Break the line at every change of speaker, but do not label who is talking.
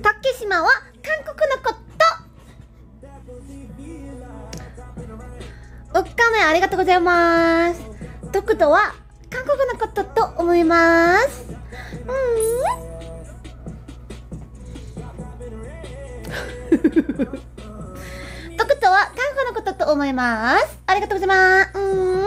竹島は韓国のこと。おっかめありがとうございます。徳とは韓国のことと思います。徳とは韓国のことと思います。ありがとうございます。